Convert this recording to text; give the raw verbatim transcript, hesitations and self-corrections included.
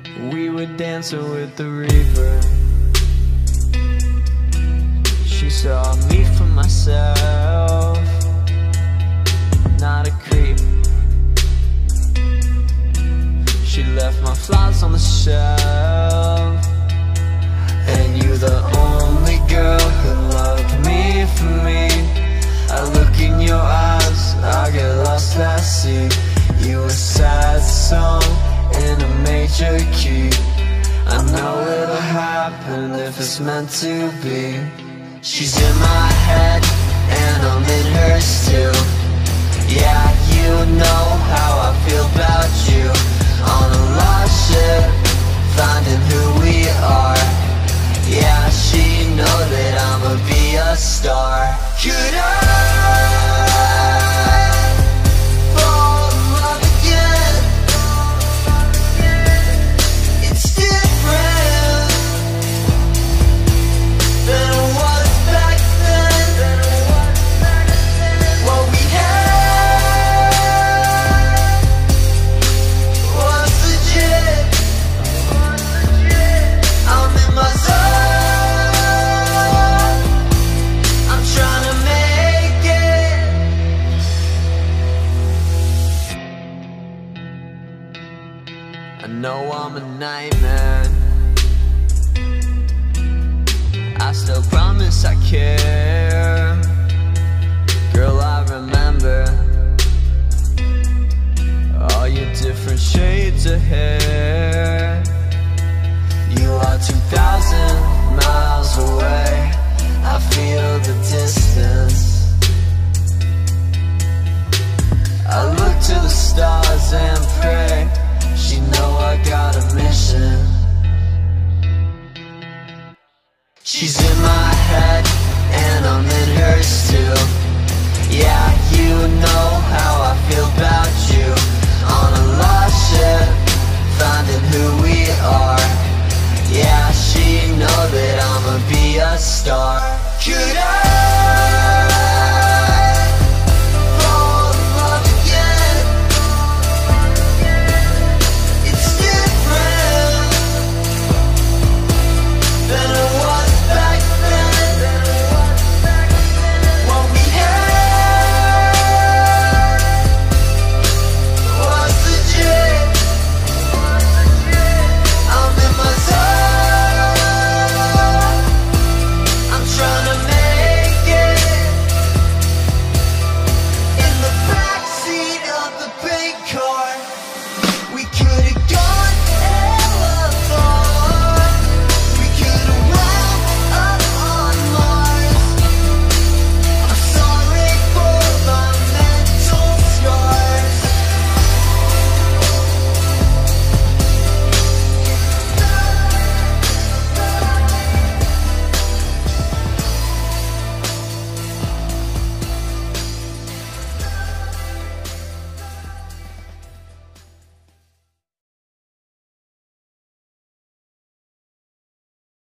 We were dancing with the reaper. She saw me for myself, not a creep. She left my flowers on the shelf. And you're the only girl who loved me for me. I look in your eyes, I get lost at sea. You a sad song in a major key. I know it'll happen if it's meant to be. She's in my head and I'm in hers too. Yeah, you know how I feel about you. On a lost ship, finding who we are. Yeah, she know that I'ma be a star. Could I fall in love again? It's different than it was back then. What we had was legit. I'm in my zone. I'm trying to make it. I know I'm a nightmare. I still promise I care. Girl, I remember all your different shades of hair. You are two thousand miles away. I feel the distance. I look to the stars and pray. She know I got a mission. She's in my head and I'm in hers too. Yeah, you know how I feel about you. On a lost ship, finding who we are. Yeah, she know that I'ma be a star.